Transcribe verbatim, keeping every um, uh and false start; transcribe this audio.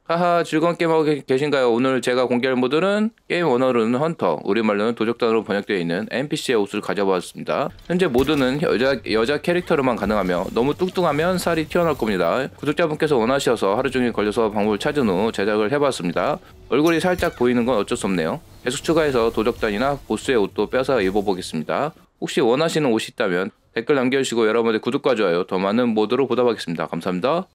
하하, 즐거운 게임하고 계- 계신가요? 오늘 제가 공개할 모드는 게임 원어로는 헌터, 우리말로는 도적단으로 번역되어 있는 엔피씨의 옷을 가져보았습니다. 현재 모드는 여자, 여자 캐릭터로만 가능하며 너무 뚱뚱하면 살이 튀어나올 겁니다. 구독자분께서 원하셔서 하루 종일 걸려서 방법을 찾은 후 제작을 해봤습니다. 얼굴이 살짝 보이는 건 어쩔 수 없네요. 계속 추가해서 도적단이나 보스의 옷도 빼서 입어보겠습니다. 혹시 원하시는 옷이 있다면 댓글 남겨주시고 여러분의 구독과 좋아요, 더 많은 모드로 보답하겠습니다. 감사합니다.